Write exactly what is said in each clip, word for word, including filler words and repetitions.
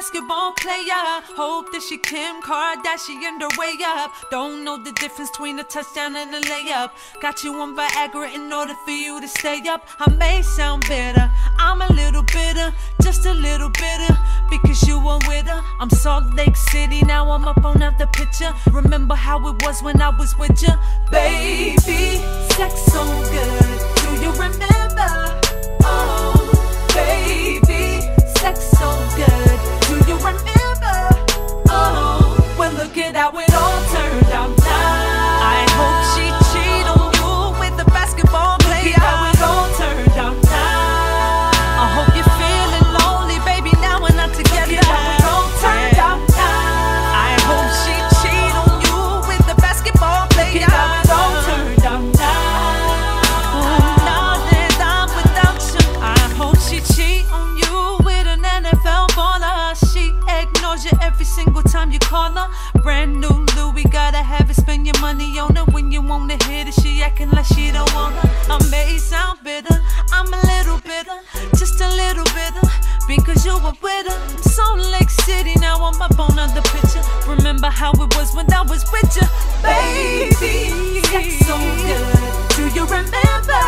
basketball player. Hope that she Kim Kardashian her way up. Don't know the difference between a touchdown and a layup. Got you on Viagra in order for you to stay up. I may sound bitter, I'm a little bitter, just a little bitter, because you were with her. I'm Salt Lake City, now I'm up on the picture. Remember how it was when I was with you? Baby, sex so good, do you remember? Oh, baby, sex so good, do you remember? Oh, well look at how it all turned out now. I hope she cheat on you with the basketball player. Look at how it all turned out now. I hope you're feeling lonely, baby, now we're not together. Look at how it all turned out now. I hope she cheat on you with the basketball player. Look at how it all turned out now. Oh, now that I'm without you, I hope she cheat on you with an N F L baller. She ignores you every single time you call her. Brand new Louis, gotta have it, spend your money on her. When you wanna hit it, she acting like she don't want her. I may sound bitter, I'm a little bitter, just a little bitter, because you were with her. I'm Salt Lake City, now I'm up on the picture. Remember how it was when I was with you? Baby, sex so good, do you remember?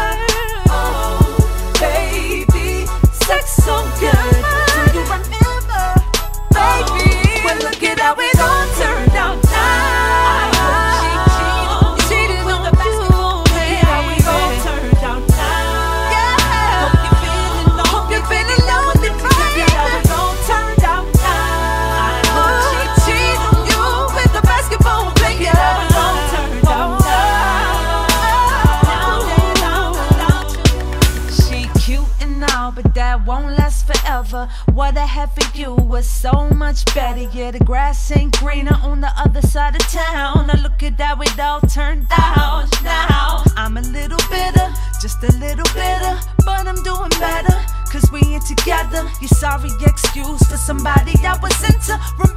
Oh, baby, sex so good, do you remember? Baby, well look at how it all turned out now. I hope she cheated on you cheated with the basketball player. Look at how it all turned out now. Yeah, hope you're feeling lonely, hope you're feeling lonely. Look at how it all turned out now. I hope she cheated on you with the basketball player. Look at how it all turned out now. Now that I'm without you, she cute and all, but that won't last forever. What I had for you was so much better. Yeah, the grass ain't greener on the other side of town. Now look at how it all turned out now. I'm a little bitter, just a little bitter, but I'm doing better, cause we ain't together. Your sorry excuse for somebody I was into. Remember